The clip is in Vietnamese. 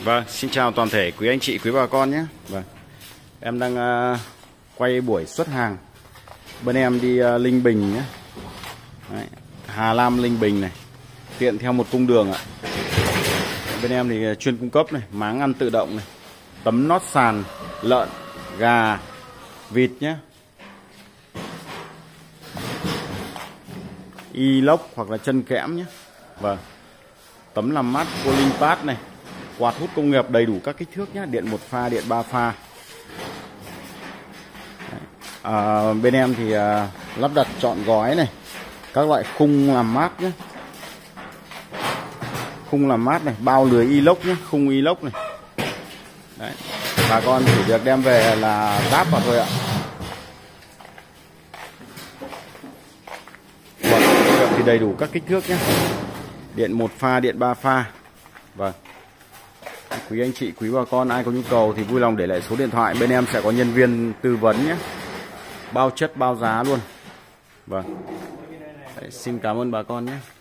Vâng, xin chào toàn thể quý anh chị, quý bà con nhé. Vâng, em đang quay buổi xuất hàng. Bên em đi Linh Bình nhé. Đấy, Hà Lam Linh Bình này, tiện theo một cung đường ạ. Bên em thì chuyên cung cấp này, máng ăn tự động này, tấm nót sàn, lợn, gà, vịt nhé. Inox hoặc là chân kẽm nhé. Vâng, tấm làm mát Olympus này, quạt hút công nghiệp đầy đủ các kích thước nhé, điện 1 pha, điện 3 pha. Bên em thì lắp đặt trọn gói này, các loại khung làm mát nhé, khung làm mát này, bao lưới inox nhé, khung inox này. Đấy, bà con chỉ việc đem về là ráp vào thôi ạ. Quạt hút công nghiệp thì đầy đủ các kích thước nhé, điện 1 pha, điện 3 pha. Vâng, quý anh chị, quý bà con ai có nhu cầu thì vui lòng để lại số điện thoại, bên em sẽ có nhân viên tư vấn nhé, bao chất bao giá luôn. Vâng, đấy, xin cảm ơn bà con nhé.